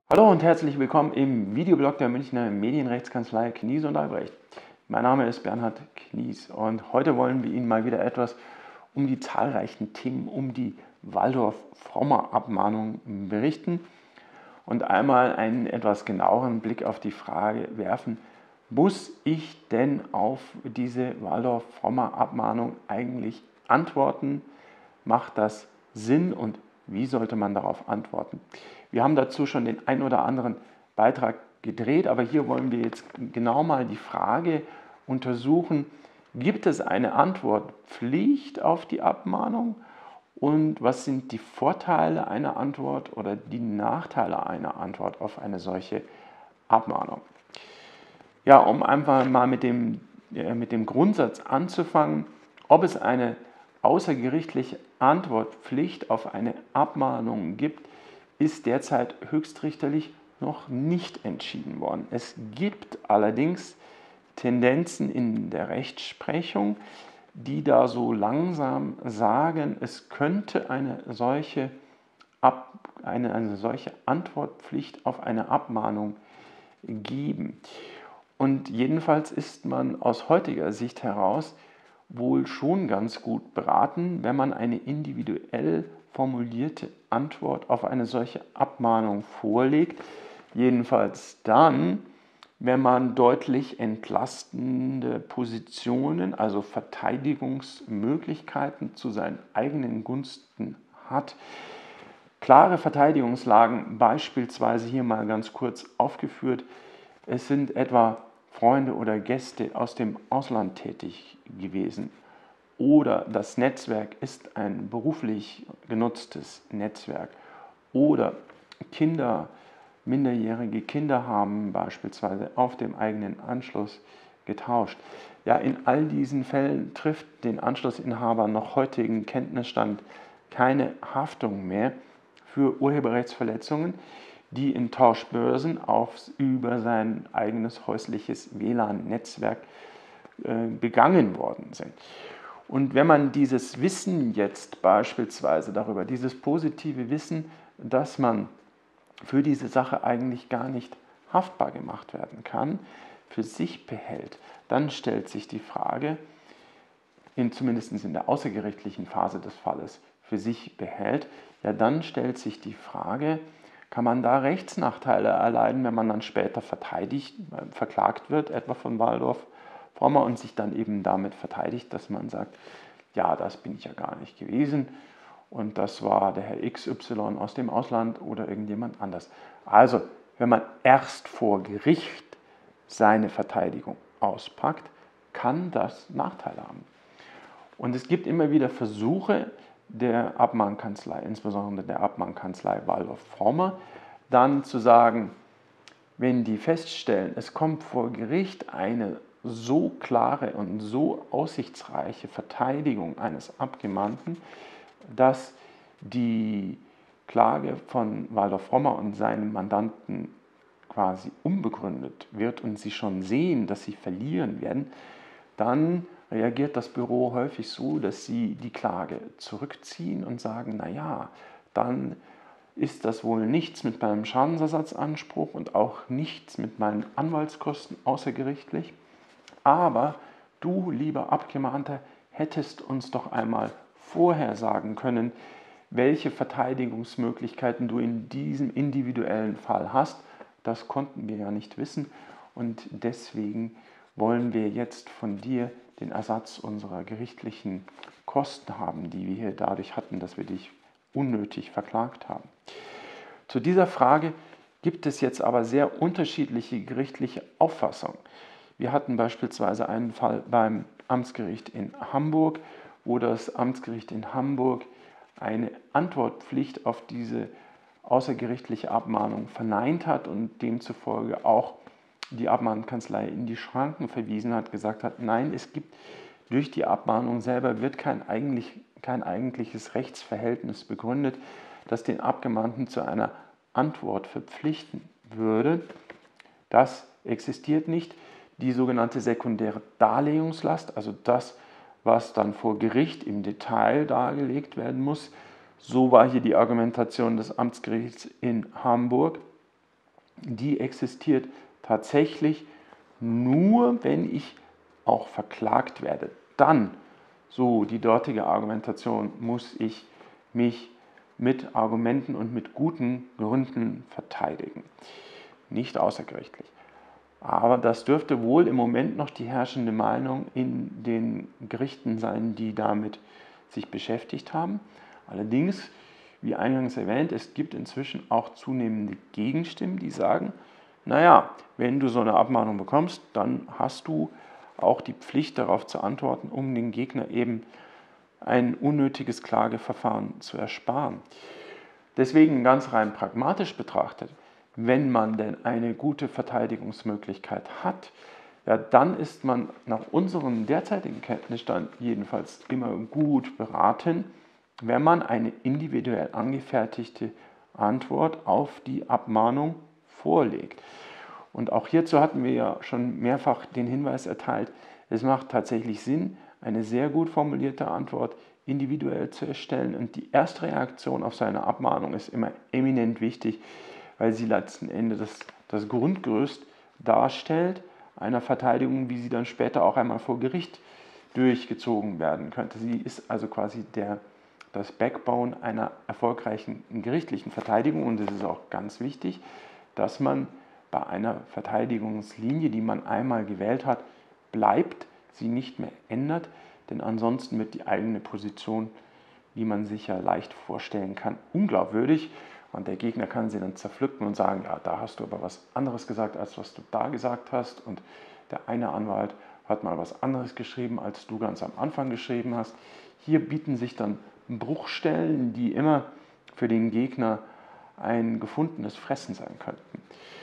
Hallo und herzlich willkommen im Videoblog der Münchner Medienrechtskanzlei Knies und Albrecht. Mein Name ist Bernhard Knies und heute wollen wir Ihnen mal wieder etwas um die zahlreichen Themen um die Waldorf-Frommer-Abmahnung berichten und einmal einen etwas genaueren Blick auf die Frage werfen, muss ich denn auf diese Waldorf-Frommer-Abmahnung eigentlich antworten? Macht das Sinn und wie sollte man darauf antworten? Wir haben dazu schon den ein oder anderen Beitrag gedreht, aber hier wollen wir jetzt genau mal die Frage untersuchen, gibt es eine Antwortpflicht auf die Abmahnung und was sind die Vorteile einer Antwort oder die Nachteile einer Antwort auf eine solche Abmahnung? Ja, um einfach mal mit dem Grundsatz anzufangen, ob es eine außergerichtliche Antwortpflicht auf eine Abmahnung gibt, ist derzeit höchstrichterlich noch nicht entschieden worden. Es gibt allerdings Tendenzen in der Rechtsprechung, die da so langsam sagen, es könnte eine solche Antwortpflicht auf eine Abmahnung geben. Und jedenfalls ist man aus heutiger Sicht heraus wohl schon ganz gut beraten, wenn man eine individuell formulierte Antwort auf eine solche Abmahnung vorlegt. Jedenfalls dann, wenn man deutlich entlastende Positionen, also Verteidigungsmöglichkeiten zu seinen eigenen Gunsten hat. Klare Verteidigungslagen beispielsweise hier mal ganz kurz aufgeführt. Es sind etwa Freunde oder Gäste aus dem Ausland tätig gewesen oder das Netzwerk ist ein beruflich genutztes Netzwerk oder Kinder, minderjährige Kinder haben beispielsweise auf dem eigenen Anschluss getauscht. Ja, in all diesen Fällen trifft den Anschlussinhaber nach heutigem Kenntnisstand keine Haftung mehr für Urheberrechtsverletzungen, die in Tauschbörsen über sein eigenes häusliches WLAN-Netzwerk begangen worden sind. Und wenn man dieses Wissen jetzt beispielsweise darüber, dieses positive Wissen, dass man für diese Sache eigentlich gar nicht haftbar gemacht werden kann, für sich behält, dann stellt sich die Frage, zumindest in der außergerichtlichen Phase des Falles, für sich behält, ja dann stellt sich die Frage, kann man da Rechtsnachteile erleiden, wenn man dann später verklagt wird, etwa von Waldorf Frommer und sich dann eben damit verteidigt, dass man sagt, ja, das bin ich ja gar nicht gewesen und das war der Herr XY aus dem Ausland oder irgendjemand anders. Also, wenn man erst vor Gericht seine Verteidigung auspackt, kann das Nachteile haben. Und es gibt immer wieder Versuche der Abmahnkanzlei, insbesondere der Abmahnkanzlei Waldorf Frommer, dann zu sagen, wenn die feststellen, es kommt vor Gericht eine so klare und so aussichtsreiche Verteidigung eines Abgemahnten, dass die Klage von Waldorf Frommer und seinem Mandanten quasi unbegründet wird und sie schon sehen, dass sie verlieren werden, dann reagiert das Büro häufig so, dass sie die Klage zurückziehen und sagen, naja, dann ist das wohl nichts mit meinem Schadensersatzanspruch und auch nichts mit meinen Anwaltskosten außergerichtlich. Aber du, lieber Abgemahnter, hättest uns doch einmal vorher sagen können, welche Verteidigungsmöglichkeiten du in diesem individuellen Fall hast. Das konnten wir ja nicht wissen und deswegen wollen wir jetzt von dir den Ersatz unserer gerichtlichen Kosten haben, die wir hier dadurch hatten, dass wir dich unnötig verklagt haben. Zu dieser Frage gibt es jetzt aber sehr unterschiedliche gerichtliche Auffassungen. Wir hatten beispielsweise einen Fall beim Amtsgericht in Hamburg, wo das Amtsgericht in Hamburg eine Antwortpflicht auf diese außergerichtliche Abmahnung verneint hat und demzufolge auch die Abmahnkanzlei in die Schranken verwiesen hat, gesagt hat, nein, es gibt durch die Abmahnung selber wird kein eigentliches Rechtsverhältnis begründet, das den Abgemahnten zu einer Antwort verpflichten würde. Das existiert nicht. Die sogenannte sekundäre Darlegungslast, also das, was dann vor Gericht im Detail dargelegt werden muss, so war hier die Argumentation des Amtsgerichts in Hamburg, die existiert tatsächlich nur, wenn ich auch verklagt werde. Dann, so die dortige Argumentation, muss ich mich mit Argumenten und mit guten Gründen verteidigen, nicht außergerichtlich. Aber das dürfte wohl im Moment noch die herrschende Meinung in den Gerichten sein, die damit sich beschäftigt haben. Allerdings, wie eingangs erwähnt, es gibt inzwischen auch zunehmende Gegenstimmen, die sagen, naja, wenn du so eine Abmahnung bekommst, dann hast du auch die Pflicht darauf zu antworten, um den Gegner eben ein unnötiges Klageverfahren zu ersparen. Deswegen ganz rein pragmatisch betrachtet, wenn man denn eine gute Verteidigungsmöglichkeit hat, ja, dann ist man nach unserem derzeitigen Kenntnisstand jedenfalls immer gut beraten, wenn man eine individuell angefertigte Antwort auf die Abmahnung vorlegt. Und auch hierzu hatten wir ja schon mehrfach den Hinweis erteilt, es macht tatsächlich Sinn, eine sehr gut formulierte Antwort individuell zu erstellen. Und die erste Reaktion auf seine Abmahnung ist immer eminent wichtig, weil sie letzten Endes das Grundgerüst darstellt einer Verteidigung, wie sie dann später auch einmal vor Gericht durchgezogen werden könnte. Sie ist also quasi das Backbone einer erfolgreichen gerichtlichen Verteidigung, und es ist auch ganz wichtig, dass man bei einer Verteidigungslinie, die man einmal gewählt hat, bleibt, sie nicht mehr ändert, denn ansonsten wird die eigene Position, wie man sich ja leicht vorstellen kann, unglaubwürdig, und der Gegner kann sie dann zerpflücken und sagen, ja, da hast du aber was anderes gesagt, als was du da gesagt hast, und der eine Anwalt hat mal was anderes geschrieben, als du ganz am Anfang geschrieben hast. Hier bieten sich dann Bruchstellen, die immer für den Gegner ein gefundenes Fressen sein könnten.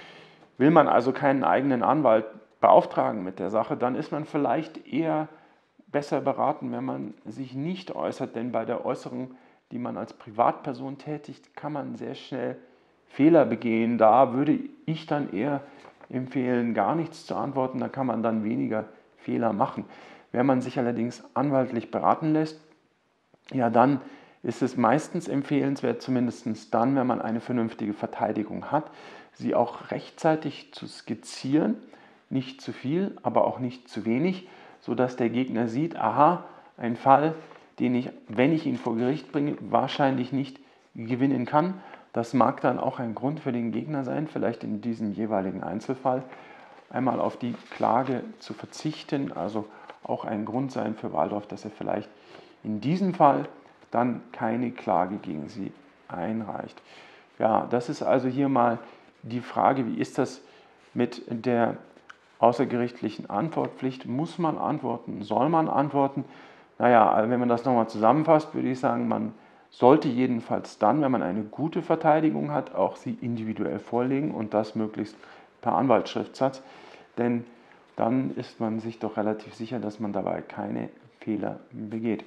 Will man also keinen eigenen Anwalt beauftragen mit der Sache, dann ist man vielleicht eher besser beraten, wenn man sich nicht äußert, denn bei der Äußerung, die man als Privatperson tätigt, kann man sehr schnell Fehler begehen. Da würde ich dann eher empfehlen, gar nichts zu antworten, da kann man dann weniger Fehler machen. Wenn man sich allerdings anwaltlich beraten lässt, ja, dann ist es meistens empfehlenswert, zumindest dann, wenn man eine vernünftige Verteidigung hat, sie auch rechtzeitig zu skizzieren, nicht zu viel, aber auch nicht zu wenig, sodass der Gegner sieht, aha, ein Fall, den ich, wenn ich ihn vor Gericht bringe, wahrscheinlich nicht gewinnen kann. Das mag dann auch ein Grund für den Gegner sein, vielleicht in diesem jeweiligen Einzelfall einmal auf die Klage zu verzichten, also auch ein Grund sein für Waldorf, dass er vielleicht in diesem Fall dann keine Klage gegen sie einreicht. Ja, das ist also hier mal die Frage, wie ist das mit der außergerichtlichen Antwortpflicht? Muss man antworten? Soll man antworten? Naja, wenn man das nochmal zusammenfasst, würde ich sagen, man sollte jedenfalls dann, wenn man eine gute Verteidigung hat, auch sie individuell vorlegen, und das möglichst per Anwaltsschriftsatz, denn dann ist man sich doch relativ sicher, dass man dabei keine Fehler begeht.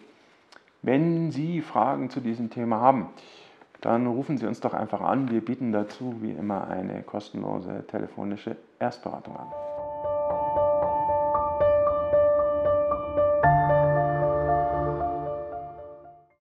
Wenn Sie Fragen zu diesem Thema haben, dann rufen Sie uns doch einfach an. Wir bieten dazu wie immer eine kostenlose telefonische Erstberatung an.